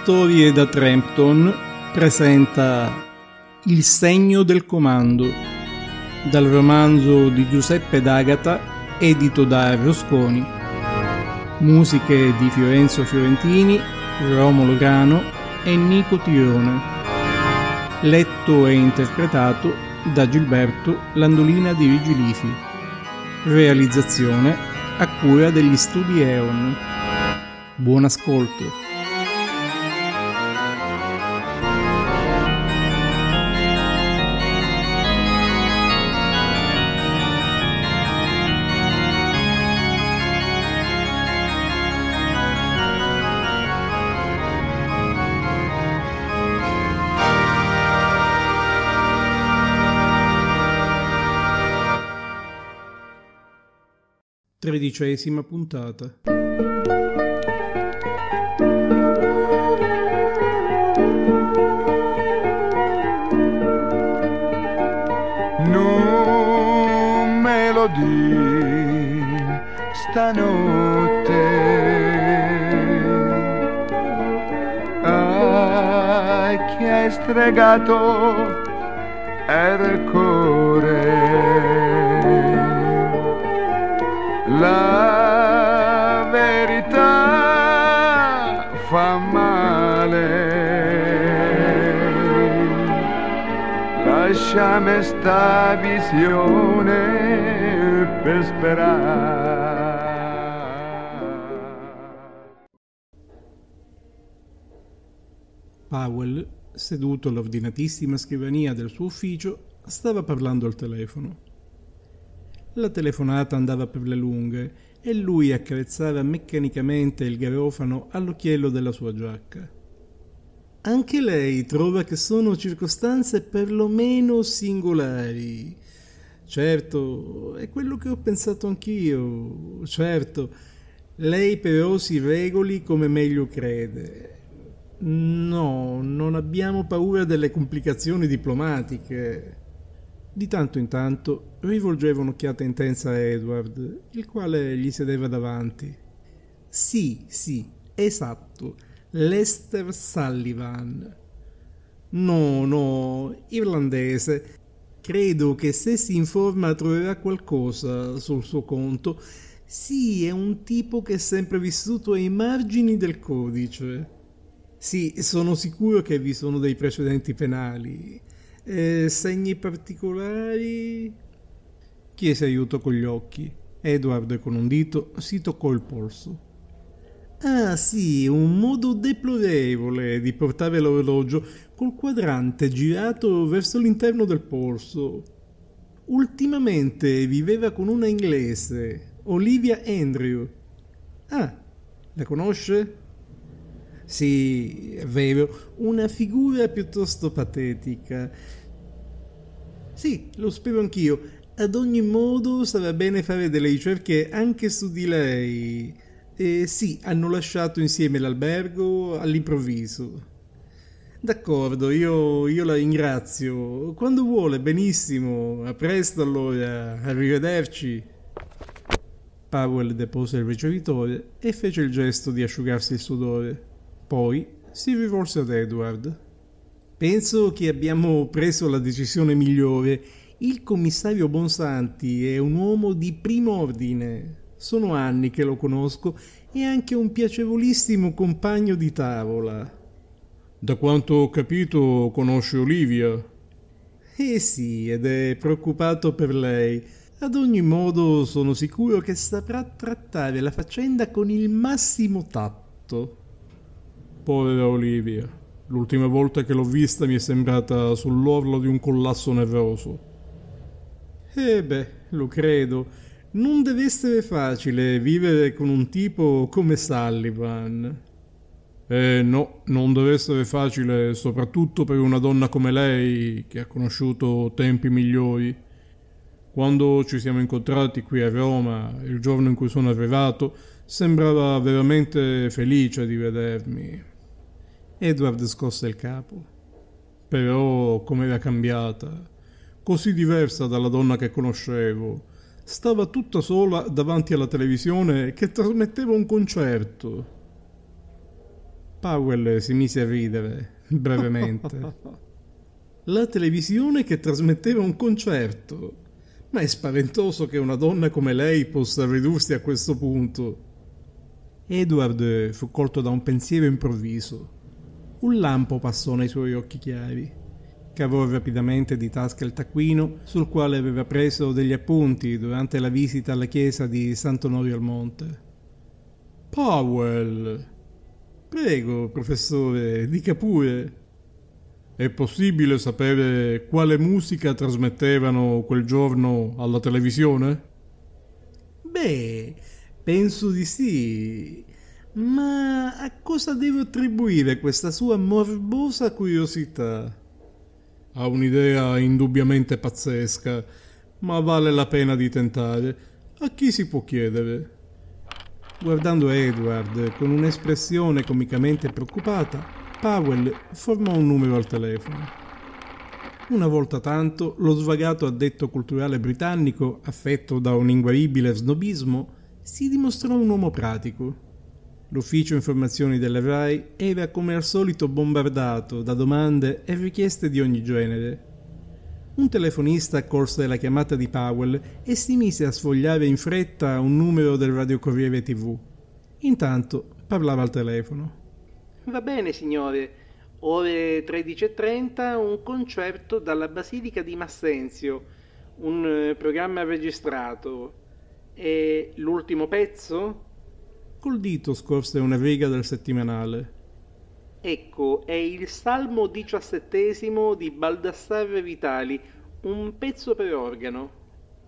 Storie da Trampton presenta Il segno del comando, dal romanzo di Giuseppe D'Agata, edito da Rosconi. Musiche di Fiorenzo Fiorentini, Romolo Grano e Nico Tirone. Letto e interpretato da Gilberto Landolina di Vigilifi. Realizzazione a cura degli studi Eon. Buon ascolto. Tredicesima puntata. Non me lo di stanotte, che hai stregato il cuore. La verità fa male, lasciami sta visione per sperare. Powell, seduto all'ordinatissima scrivania del suo ufficio, stava parlando al telefono. La telefonata andava per le lunghe e lui accarezzava meccanicamente il garofano all'occhiello della sua giacca. Anche lei trova che sono circostanze perlomeno singolari. Certo, è quello che ho pensato anch'io. Certo, lei però si regoli come meglio crede. No, non abbiamo paura delle complicazioni diplomatiche. Di tanto in tanto rivolgeva un'occhiata intensa a Edward, il quale gli sedeva davanti. Sì, esatto, Lester Sullivan. No, irlandese. Credo che se si informa troverà qualcosa sul suo conto. Sì, è un tipo che è sempre vissuto ai margini del codice. Sì, sono sicuro che vi sono dei precedenti penali. Segni particolari? Chiese aiuto con gli occhi. Edward con un dito si toccò il polso. Ah sì, un modo deplorevole di portare l'orologio col quadrante girato verso l'interno del polso. Ultimamente viveva con una inglese, Olivia Andrew. Ah, la conosce? Sì, è vero, una figura piuttosto patetica. Sì, lo spero anch'io. Ad ogni modo sarà bene fare delle ricerche anche su di lei. Sì, hanno lasciato insieme l'albergo all'improvviso. D'accordo, io la ringrazio. Quando vuole, benissimo. A presto allora, arrivederci. Powell depose il ricevitore e fece il gesto di asciugarsi il sudore. Poi si rivolse ad Edward. Penso che abbiamo preso la decisione migliore. Il commissario Bonsanti è un uomo di primo ordine. Sono anni che lo conosco e anche un piacevolissimo compagno di tavola. Da quanto ho capito, conosce Olivia? Sì, ed è preoccupato per lei. Ad ogni modo sono sicuro che saprà trattare la faccenda con il massimo tatto. Povera Olivia, l'ultima volta che l'ho vista mi è sembrata sull'orlo di un collasso nervoso. Lo credo. Non deve essere facile vivere con un tipo come Sullivan. No, non deve essere facile, soprattutto per una donna come lei, che ha conosciuto tempi migliori. Quando ci siamo incontrati qui a Roma, il giorno in cui sono arrivato, sembrava veramente felice di vedermi. Edward scosse il capo. Però com'era cambiata, così diversa dalla donna che conoscevo. Stava tutta sola davanti alla televisione che trasmetteva un concerto. Powell si mise a ridere, brevemente. La televisione che trasmetteva un concerto. Ma è spaventoso che una donna come lei possa ridursi a questo punto. Edward fu colto da un pensiero improvviso. Un lampo passò nei suoi occhi chiari. Cavò rapidamente di tasca il taccuino sul quale aveva preso degli appunti durante la visita alla chiesa di Sant'Onorio al Monte. Powell! Prego, professore, dica pure. È possibile sapere quale musica trasmettevano quel giorno alla televisione? Beh, penso di sì. Ma a cosa devo attribuire questa sua morbosa curiosità? Ha un'idea indubbiamente pazzesca, ma vale la pena di tentare. A chi si può chiedere? Guardando Edward con un'espressione comicamente preoccupata, Powell formò un numero al telefono. Una volta tanto, lo svagato addetto culturale britannico, affetto da un inguaribile snobismo, si dimostrò un uomo pratico. L'ufficio informazioni della RAI era come al solito bombardato da domande e richieste di ogni genere. Un telefonista accolse la chiamata di Powell e si mise a sfogliare in fretta un numero del radiocorriere TV. Intanto parlava al telefono. Va bene, signore. Ore 13:30 un concerto dalla Basilica di Massenzio, un programma registrato. E l'ultimo pezzo? Col dito scorse una riga del settimanale. Ecco, è il Salmo 17° di Baldassarre Vitali, un pezzo per organo.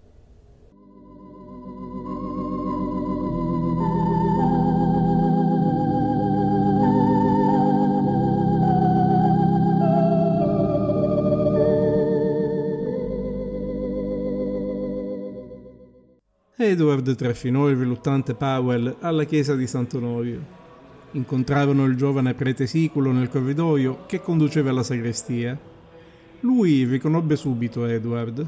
Edward trascinò il riluttante Powell alla chiesa di Sant'Onorio. Incontrarono il giovane prete siculo nel corridoio che conduceva alla sagrestia. Lui riconobbe subito Edward.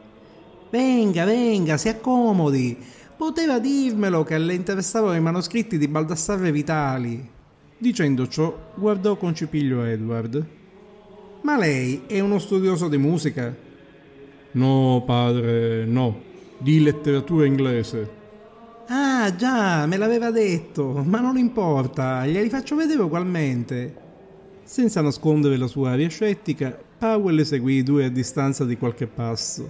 Venga, si accomodi. Poteva dirmelo che le interessavano i manoscritti di Baldassarre Vitali. Dicendo ciò, guardò con cipiglio Edward. Ma lei è uno studioso di musica? No, padre, no. Di letteratura inglese. Ah, già, me l'aveva detto, ma non importa, glieli faccio vedere ugualmente. Senza nascondere la sua aria scettica, Powell seguì i due a distanza di qualche passo.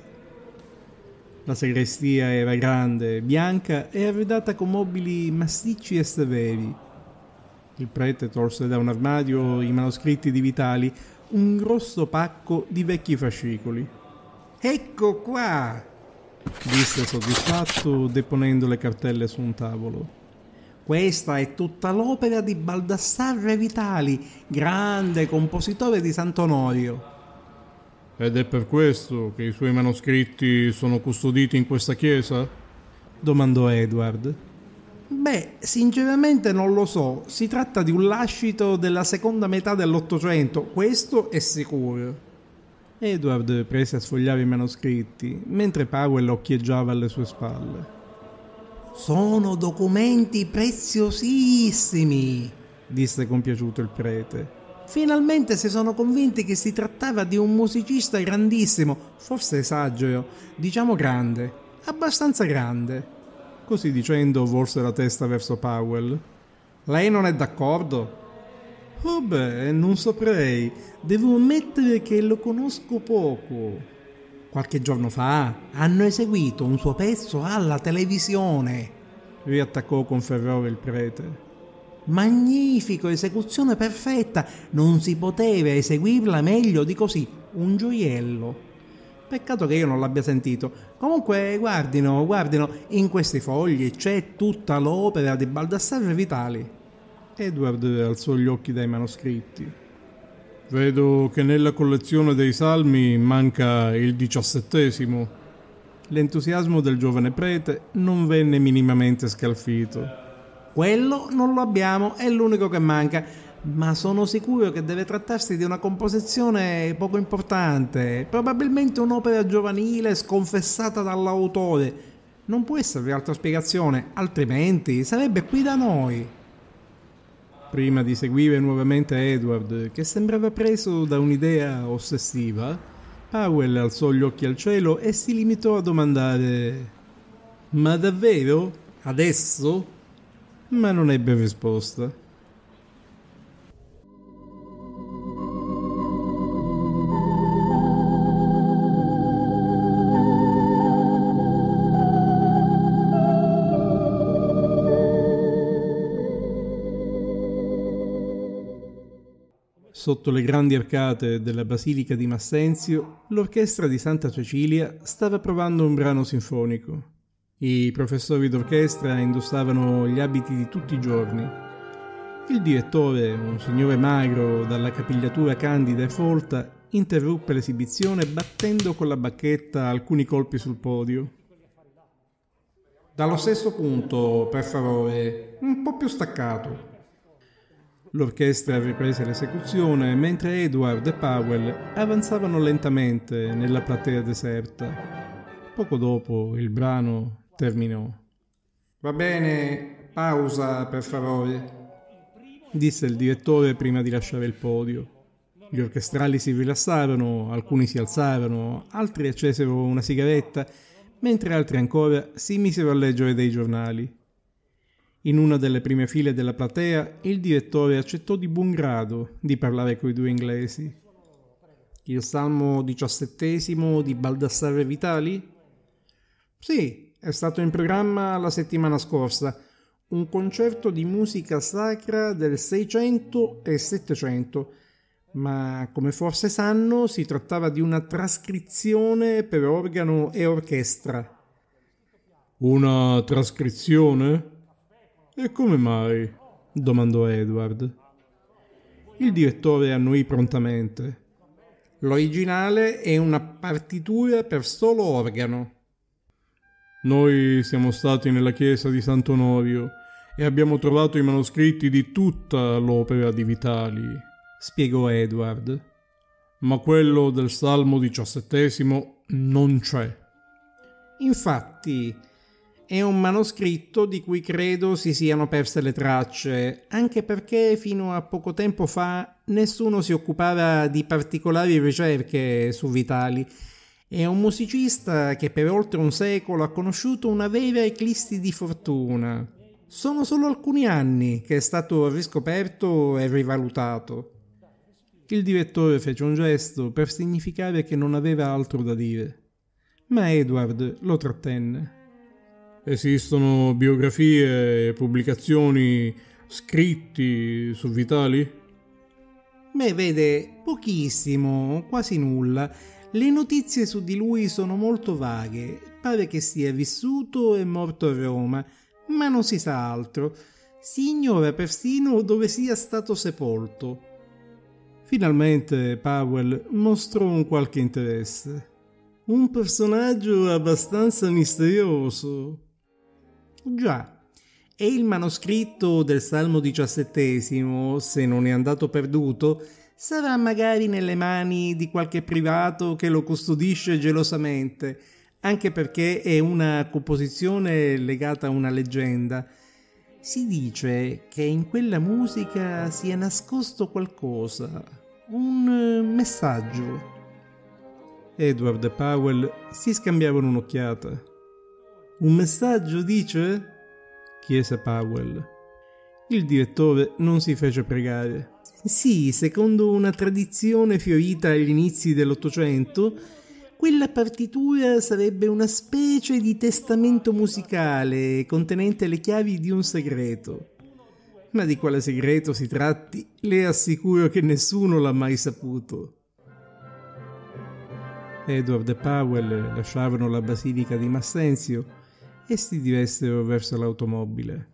La sagrestia era grande, bianca e arredata con mobili massicci e severi. Il prete tolse da un armadio i manoscritti di Vitali, un grosso pacco di vecchi fascicoli. Ecco qua! Disse soddisfatto, deponendo le cartelle su un tavolo. Questa è tutta l'opera di Baldassarre Vitali, grande compositore di Sant'Onorio. Ed è per questo che i suoi manoscritti sono custoditi in questa chiesa? Domandò Edward. Beh, sinceramente non lo so. Si tratta di un lascito della seconda metà dell'Ottocento, questo è sicuro. Edward prese a sfogliare i manoscritti, mentre Powell occhieggiava alle sue spalle. Sono documenti preziosissimi, disse compiaciuto il prete. Finalmente si sono convinti che si trattava di un musicista grandissimo, forse esagero, diciamo grande, abbastanza grande. Così dicendo volse la testa verso Powell. Lei non è d'accordo? Oh beh, non saprei. Devo ammettere che lo conosco poco. Qualche giorno fa hanno eseguito un suo pezzo alla televisione, riattaccò con fervore il prete. Magnifico, esecuzione perfetta, non si poteva eseguirla meglio di così, un gioiello. Peccato che io non l'abbia sentito. Comunque guardino, in questi fogli c'è tutta l'opera di Baldassarre Vitali. Edward alzò gli occhi dai manoscritti. Vedo che nella collezione dei salmi manca il 17°. L'entusiasmo del giovane prete non venne minimamente scalfito. Quello non lo abbiamo, è l'unico che manca, ma sono sicuro che deve trattarsi di una composizione poco importante, probabilmente un'opera giovanile sconfessata dall'autore. Non può esservi altra spiegazione, altrimenti sarebbe qui da noi. Prima di seguire nuovamente Edward, che sembrava preso da un'idea ossessiva, Powell alzò gli occhi al cielo e si limitò a domandare: «Ma davvero? Adesso?» Ma non ebbe risposta. Sotto le grandi arcate della Basilica di Massenzio, l'orchestra di Santa Cecilia stava provando un brano sinfonico. I professori d'orchestra indossavano gli abiti di tutti i giorni. Il direttore, un signore magro dalla capigliatura candida e folta, interruppe l'esibizione battendo con la bacchetta alcuni colpi sul podio. «Dallo stesso punto, per favore, un po' più staccato». L'orchestra riprese l'esecuzione mentre Edward e Powell avanzavano lentamente nella platea deserta. Poco dopo il brano terminò. «Va bene, pausa per favore», disse il direttore prima di lasciare il podio. Gli orchestrali si rilassarono, alcuni si alzarono, altri accesero una sigaretta, mentre altri ancora si misero a leggere dei giornali. In una delle prime file della platea, il direttore accettò di buon grado di parlare coi due inglesi. «Il Salmo 17 di Baldassarre Vitali?» «Sì, è stato in programma la settimana scorsa. Un concerto di musica sacra del 600 e 700. Ma, come forse sanno, si trattava di una trascrizione per organo e orchestra». «Una trascrizione? E come mai?» domandò Edward. Il direttore annuì prontamente. «L'originale è una partitura per solo organo». «Noi siamo stati nella chiesa di Sant'Onorio e abbiamo trovato i manoscritti di tutta l'opera di Vitali», spiegò Edward. «Ma quello del Salmo 17 non c'è». «Infatti, è un manoscritto di cui credo si siano perse le tracce, anche perché fino a poco tempo fa nessuno si occupava di particolari ricerche su Vitali. È un musicista che per oltre un secolo ha conosciuto una vera eclissi di fortuna. Sono solo alcuni anni che è stato riscoperto e rivalutato». Il direttore fece un gesto per significare che non aveva altro da dire, ma Edward lo trattenne. «Esistono biografie e pubblicazioni, scritti su Vitali?» «Beh, vede, pochissimo, quasi nulla. Le notizie su di lui sono molto vaghe. Pare che sia vissuto e morto a Roma, ma non si sa altro. Si ignora persino dove sia stato sepolto». Finalmente Powell mostrò un qualche interesse. «Un personaggio abbastanza misterioso». «Già, e il manoscritto del Salmo 17, se non è andato perduto, sarà magari nelle mani di qualche privato che lo custodisce gelosamente, anche perché è una composizione legata a una leggenda. Si dice che in quella musica sia nascosto qualcosa, un messaggio». Edward e Powell si scambiarono un'occhiata. «Un messaggio, dice?» chiese Powell. Il direttore non si fece pregare. «Sì, secondo una tradizione fiorita agli inizi dell'Ottocento, quella partitura sarebbe una specie di testamento musicale contenente le chiavi di un segreto. Ma di quale segreto si tratti, le assicuro che nessuno l'ha mai saputo». Edward e Powell lasciarono la basilica di Massenzio e si diressero verso l'automobile.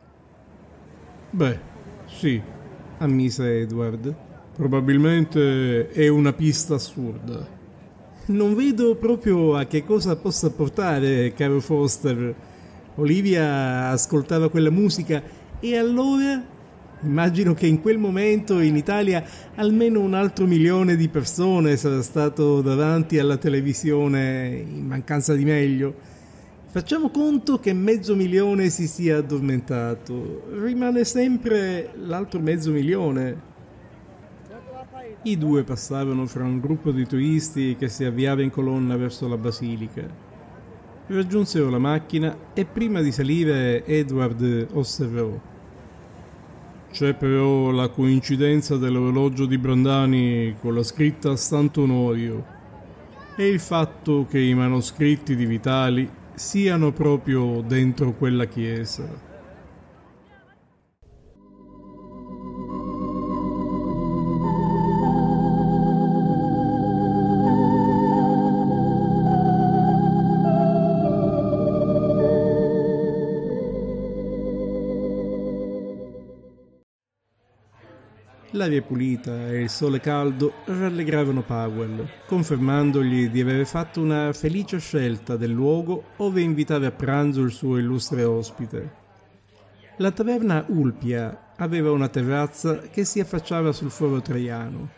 «Beh, sì», ammise Edward. «Probabilmente è una pista assurda». «Non vedo proprio a che cosa possa portare, caro Foster. Olivia ascoltava quella musica e allora immagino che in quel momento in Italia almeno un altro 1.000.000 di persone sarà stato davanti alla televisione in mancanza di meglio. Facciamo conto che 500.000 si sia addormentato. Rimane sempre l'altro 500.000. I due passavano fra un gruppo di turisti che si avviava in colonna verso la basilica. Raggiunsero la macchina e prima di salire Edward osservò: «C'è però la coincidenza dell'orologio di Brandani con la scritta Sant'Onorio e il fatto che i manoscritti di Vitali siano proprio dentro quella chiesa». L'aria pulita e il sole caldo rallegravano Powell, confermandogli di aver fatto una felice scelta del luogo ove invitare a pranzo il suo illustre ospite. La taverna Ulpia aveva una terrazza che si affacciava sul foro Traiano.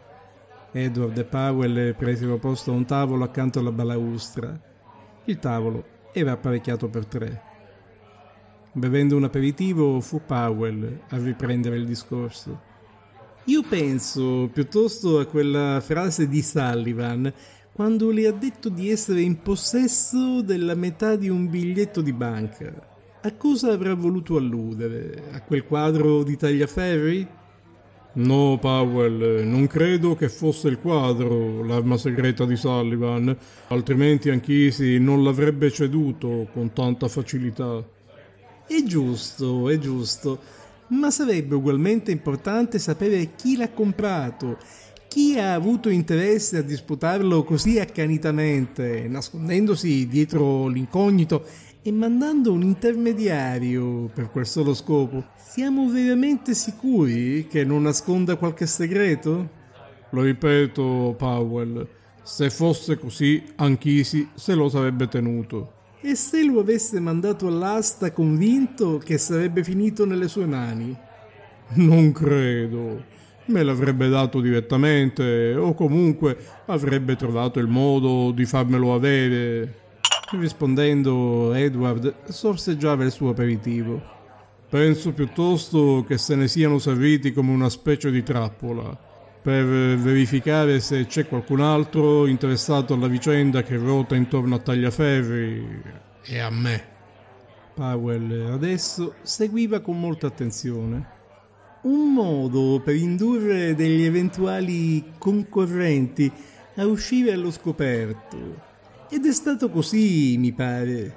Edward e Powell presero posto a un tavolo accanto alla balaustra. Il tavolo era apparecchiato per 3. Bevendo un aperitivo fu Powell a riprendere il discorso. «Io penso piuttosto a quella frase di Sullivan quando le ha detto di essere in possesso della metà di un biglietto di banca. A cosa avrà voluto alludere? A quel quadro di Tagliaferri?» «No, Powell, non credo che fosse il quadro, l'arma segreta di Sullivan, altrimenti Anchisi non l'avrebbe ceduto con tanta facilità». È giusto, ma sarebbe ugualmente importante sapere chi l'ha comprato, chi ha avuto interesse a disputarlo così accanitamente, nascondendosi dietro l'incognito e mandando un intermediario per quel solo scopo. Siamo veramente sicuri che non nasconda qualche segreto? Lo ripeto, Powell, se fosse così, Anchisi se lo sarebbe tenuto. E se lo avesse mandato all'asta convinto che sarebbe finito nelle sue mani? Non credo. Me l'avrebbe dato direttamente o comunque avrebbe trovato il modo di farmelo avere. Rispondendo, Edward sorseggiava il suo aperitivo. Penso piuttosto che se ne siano serviti come una specie di trappola, per verificare se c'è qualcun altro interessato alla vicenda che ruota intorno a Tagliaferri e a me. Powell adesso seguiva con molta attenzione. Un modo per indurre degli eventuali concorrenti a uscire allo scoperto. Ed è stato così, mi pare.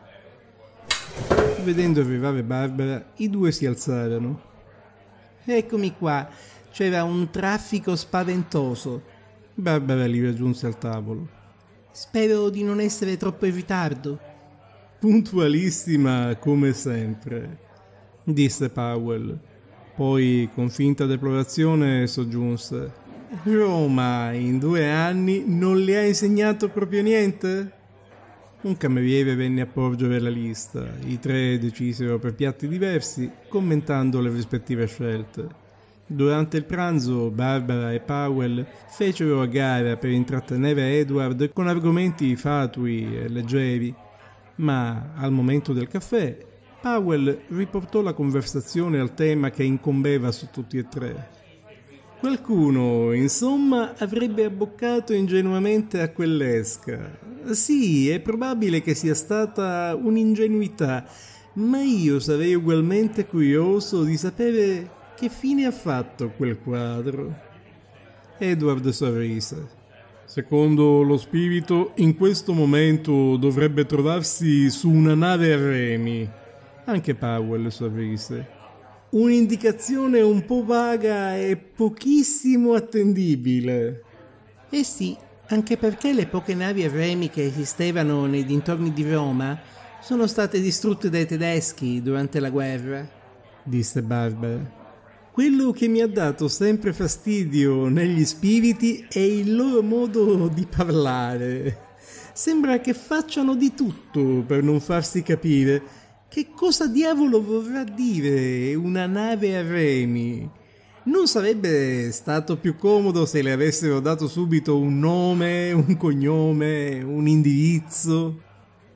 Vedendo arrivare Barbara, i due si alzarono. Eccomi qua. C'era un traffico spaventoso. Barbara li raggiunse al tavolo. Spero di non essere troppo in ritardo. Puntualissima come sempre, disse Powell. Poi, con finta deplorazione, soggiunse. Roma, in 2 anni, non le ha insegnato proprio niente? Un cameriere venne a porgere la lista. I 3 decisero per piatti diversi, commentando le rispettive scelte. Durante il pranzo, Barbara e Powell fecero a gara per intrattenere Edward con argomenti fatui e leggeri, ma al momento del caffè Powell riportò la conversazione al tema che incombeva su tutti e 3. Qualcuno, insomma, avrebbe abboccato ingenuamente a quell'esca. Sì, è probabile che sia stata un'ingenuità, ma io sarei ugualmente curioso di sapere che fine ha fatto quel quadro. Edward sorrise. Secondo lo spirito, in questo momento dovrebbe trovarsi su una nave a remi. Anche Powell sorrise. Un'indicazione un po' vaga e pochissimo attendibile. Eh sì, anche perché le poche navi a remi che esistevano nei dintorni di Roma sono state distrutte dai tedeschi durante la guerra, disse Barbara. Quello che mi ha dato sempre fastidio negli spiriti è il loro modo di parlare. Sembra che facciano di tutto per non farsi capire. Che cosa diavolo vorrà dire una nave a remi? Non sarebbe stato più comodo se le avessero dato subito un nome, un cognome, un indirizzo?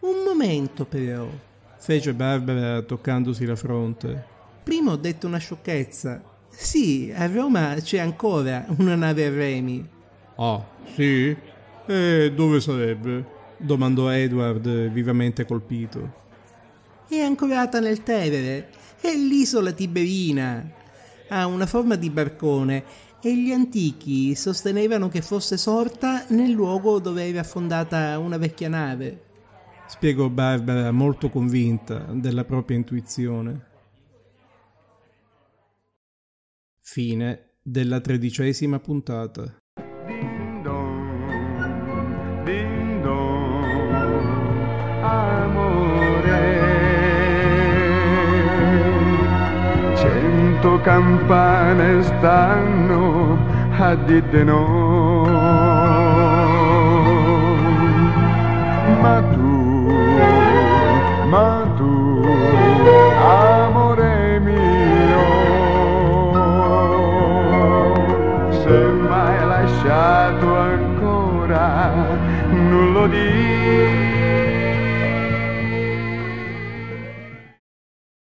Un momento però, fece Barbara toccandosi la fronte. Prima ho detto una sciocchezza. Sì, a Roma c'è ancora una nave a remi. Ah, sì? E dove sarebbe? Domandò Edward, vivamente colpito. È ancorata nel Tevere. È l'isola Tiberina. Ha una forma di barcone e gli antichi sostenevano che fosse sorta nel luogo dove era affondata una vecchia nave. Spiegò Barbara, molto convinta della propria intuizione. Fine della 13ª puntata. Ding dong, amore. 100 campane stanno a dire no, ma tu, amore mio, se m'hai lasciato ancora, non lo dico.